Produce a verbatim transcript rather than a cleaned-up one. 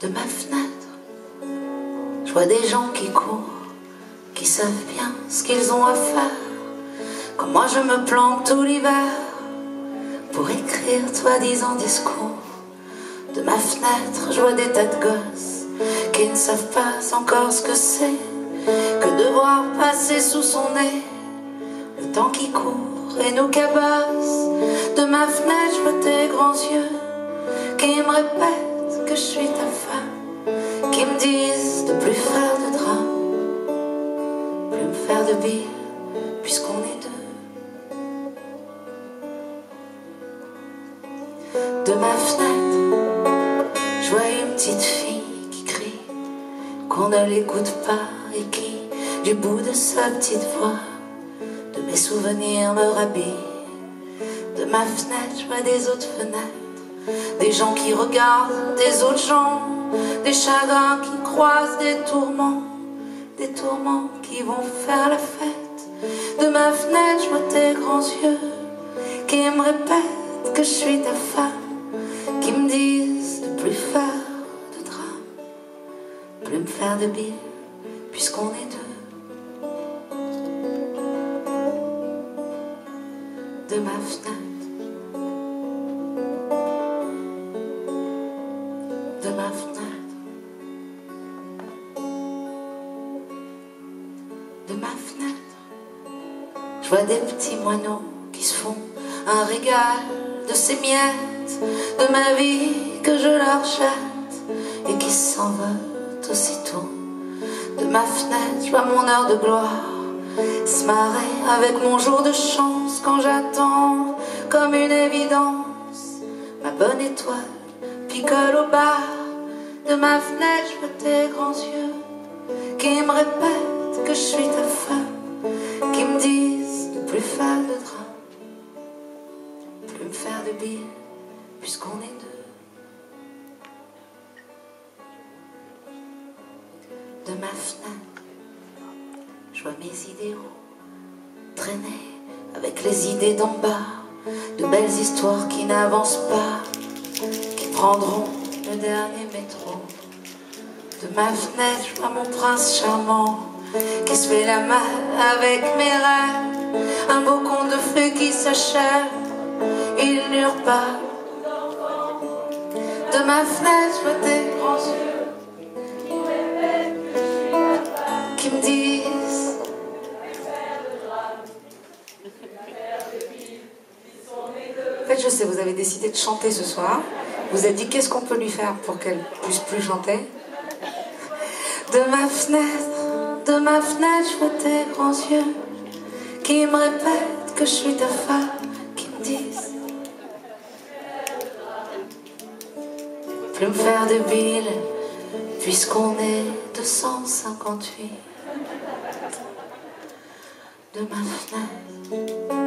de ma fenêtre, je vois des gens qui courent, qui savent bien ce qu'ils ont à faire. Quand moi je me planque tout l'hiver pour écrire soi-disant discours. De ma fenêtre, je vois des tas de gosses qui ne savent pas encore ce que c'est que de voir passer sous son nez le temps qui court et nous cabosse. De ma fenêtre, je vois tes grands yeux qui me répètent que je suis ta femme, qui me disent de plus faire de drame, plus me faire de billes, puisqu'on est deux. De ma fenêtre, je vois une petite fille qui crie qu'on ne l'écoute pas et qui, du bout de sa petite voix, de mes souvenirs me rhabille. De ma fenêtre, je vois des autres fenêtres, des gens qui regardent des autres gens, des chagrins qui croisent des tourments, des tourments qui vont faire la fête. De ma fenêtre, je vois tes grands yeux qui me répètent que je suis ta femme, qui me disent de plus faire de drame, plus me faire de billes, puisqu'on est deux. De ma fenêtre, de ma fenêtre, de ma fenêtre, je vois des petits moineaux qui se font un régal de ces miettes de ma vie que je leur jette et qui s'envolent aussitôt. De ma fenêtre, je vois mon heure de gloire se marrer avec mon jour de chance quand j'attends comme une évidence ma bonne étoile picole au bar. De ma fenêtre, je vois tes grands yeux qui me répètent que je suis ta femme, qui me disent de plus faire de drame, plus me faire de billes, puisqu'on est deux. De ma fenêtre, je vois mes idéaux traîner avec les idées d'en bas, de belles histoires qui n'avancent pas, qui prendront le dernier métro. De ma fenêtre, je vois mon prince charmant qui se fait la malle avec mes rêves, un beau conte de fées qui s'achève, il n'hurle pas. De ma fenêtre, je vois tes grands yeux qui me disent en fait, je sais, vous avez décidé de chanter ce soir. Vous avez dit qu'est-ce qu'on peut lui faire pour qu'elle puisse plus chanter. De ma fenêtre, de ma fenêtre, je vois tes grands yeux qui me répètent que je suis ta femme, qui me disent plus me faire de billes, puisqu'on est deux cent cinquante-huit. De ma fenêtre,